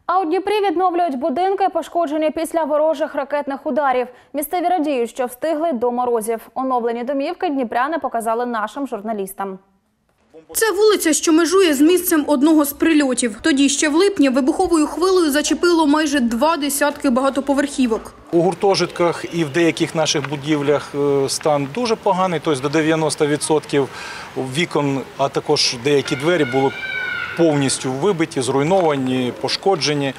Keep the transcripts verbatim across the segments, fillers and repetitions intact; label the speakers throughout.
Speaker 1: А у Дніпрі відновлюють будинки, пошкоджені після ворожих ракетних ударів. Місцеві радіють, що встигли до морозів. Оновлені домівки дніпряни показали нашим журналістам.
Speaker 2: Це вулиця, що межує з місцем одного з прильотів. Тоді ще в липні вибуховою хвилею зачепило майже два десятки багатоповерхівок.
Speaker 3: У гуртожитках і в деяких наших будівлях стан дуже поганий, тобто до дев'яноста відсотків вікон, а також деякі двері були повністю вибиті, зруйновані, пошкоджені.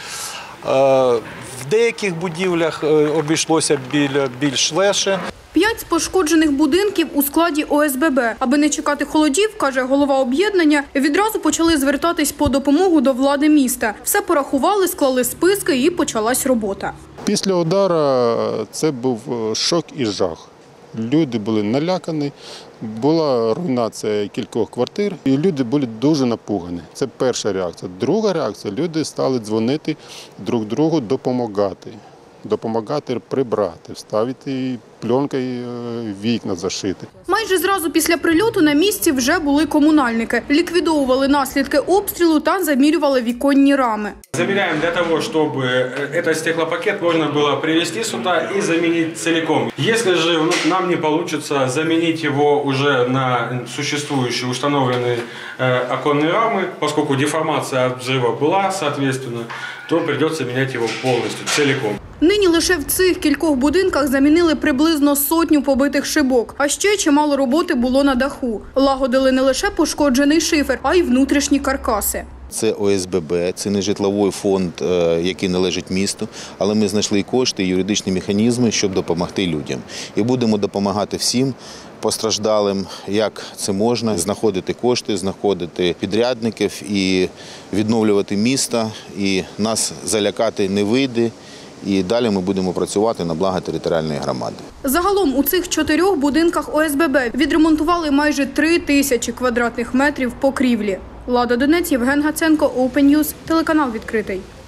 Speaker 3: В деяких будівлях обійшлося більш легше.
Speaker 2: П'ять з пошкоджених будинків у складі О С Б Б. Аби не чекати холодів, каже голова об'єднання, відразу почали звертатись по допомогу до влади міста. Все порахували, склали списки і почалась робота.
Speaker 4: Після удару це був шок і жах. Люди були налякані, була руйнація кількох квартир, і люди були дуже напугані. Це перша реакція. Друга реакція – люди стали дзвонити друг другу, допомагати. Допомагати прибрати, вставити пленкою вікна зашити.
Speaker 2: Майже зразу після прильоту на місці вже були комунальники. Ліквідовували наслідки обстрілу та замірювали віконні рами.
Speaker 5: Замеряем для того, чтобы этот стеклопакет можно было привезти сюда и заменить целиком. Если же нам не получится заменить его уже на существующие установленные оконные рамы, поскольку деформация от взрыва была, соответственно, то придется менять его полностью, целиком.
Speaker 2: Нині лише в цих кількох будинках замінили приблизно сотню побитих шибок. А ще чимало роботи було на даху. Лагодили не лише пошкоджений шифер, а й внутрішні каркаси.
Speaker 6: Це О С Б Б, це не житловий фонд, який належить місту, але ми знайшли кошти і юридичні механізми, щоб допомогти людям. І будемо допомагати всім постраждалим, як це можна, знаходити кошти, знаходити підрядників і відновлювати місто, і нас залякати не вийде. І далі ми будемо працювати на благо територіальної громади.
Speaker 2: Загалом у цих чотирьох будинках О С Б Б відремонтували майже три тисячі квадратних метрів покрівлі. Лада Донець, Євген Гаценко, Open News, телеканал «Відкритий».